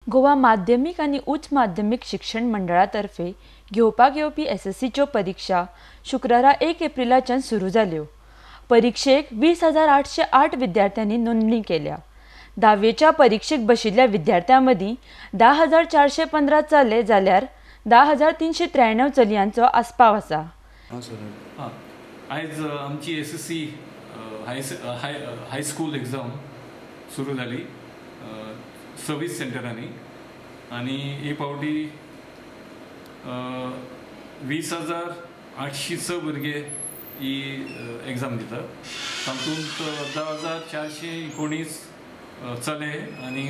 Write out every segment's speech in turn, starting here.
गोवा माध्यमिक आणि उच्च माध्यमिक शिक्षण मंडळातर्फे घेवपाक येवपी SSCच्यो परीक्षा शुक्रारा 1 एप्रिलाच्यान सुरू जाल्यो। परीक्षेक 20,808 विद्यार्थ्यांनी नोंदणी केल्या। 10वीच्या परीक्षेक बशिल्ल्या विद्यार्थ्यां मदीं 10,415 चले जाल्यार 10,393 चलयांचो आस्पाव आसा। आयज आमची SSC हायस्कूल एग्जाम सुरू जाली सर्विस सेंटरांनी आणि हे फावटी 20,806 भुरगे ही एग्जाम दितात। तातूंत 10,419 चले आणि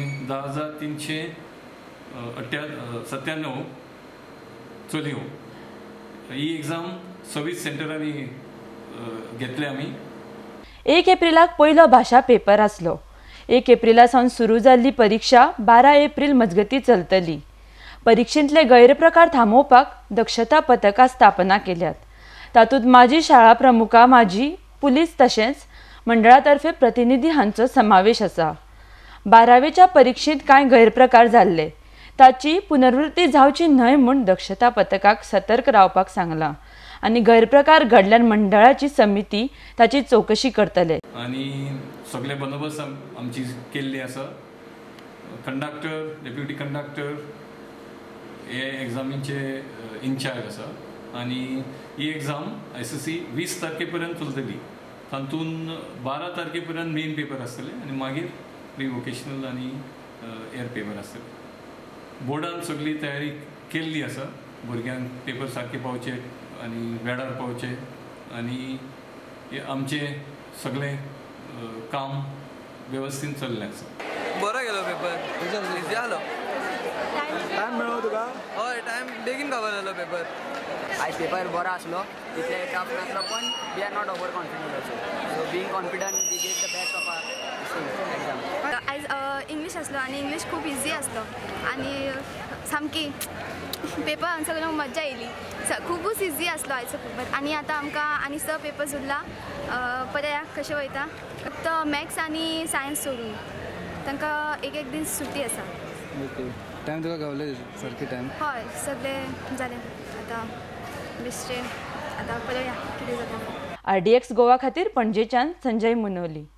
10,397 चलयो ही एग्जाम सर्विस सेंटरांनी घेतले आमी। 1 एप्रिलाक पयलो भाशा पेपर आसलो। 1 एप्रिला सावन सुरू जाल्ली परीक्षा 12 एप्रिल मजगती चलतली। परीक्षेंतले गैरप्रकार थांबोवपाक दक्षता पथकां स्थापना केल्यात। तातूंत माजी शाळा प्रमुखां, माजी पुलीस तशेंच मंडळातर्फे प्रतिनिधी हांचो समावेश आसा। 12वेच्या परीक्षेंत कांय गैरप्रकार जाल्ले, ताची पुनर्वृत्ती जावची न्हय म्हूण दक्षता पथकाक सतर्क रावपाक सांगलां आनी गैरप्रकार घडल्यार मंडळाची समिती ताची चौकशी करतले। आणि सगळे बंदोबस्त आमची केल्ली आसा। कंडक्टर, डेप्युटी कंडक्टर हे एग्जामीचे इन्चार्ज आसा आणि ही एग्जाम SSC 20 तारखेपर्यंत चलतली। तातूंत 12 तारखेपर्यंत मेन पेपर आसतले आणि मागीर प्री वोकेशनल आणि एअर पेपर आसतले। बोर्डान सगळी तयारी केल्ली आसा, भुरग्यांक पेपर सारके पावचे आणि वेळार पावचे आणि आमचे सगळे काम व्यवस्थित चल्लें आसा। बरो गेलो पेपर, इजी आलो। टायम मेळ्ळो तुका? हय, टायम बेगीन कवर जालो पेपर। आयज पेपर बरो आसलो, तितले टफ नासलो, पण we are not over confident also. So being confident we gave the best of our exam. आयज इंग्लीश आसलो आणि इंग्लीश खूप इजी आसलो आणि सामकी पेपर सगळ्यांक मज्जा येयली। खूबच इजी आसलो आयचो पेपर आणि आता आमकां आनी स पेपर्स उरला। पळया कशें वयता। फक्त मॅथ्स आणि सायन्स सोडून तांकां एक दीस सुटी आसा। ओके, टायम तुका गावले सारके टायम? हय, सगळें जालें। आतां बेश्टें आतां पळया कितें जाता। RDX गोवा खातीर पणजेच्यान संजय मुनोली।